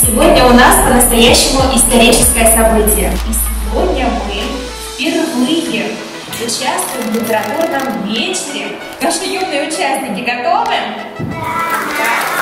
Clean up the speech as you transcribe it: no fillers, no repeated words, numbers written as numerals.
Сегодня у нас по-настоящему историческое событие. И сегодня мы впервые участвуем в литературном вечере. Наши юные участники готовы? Да.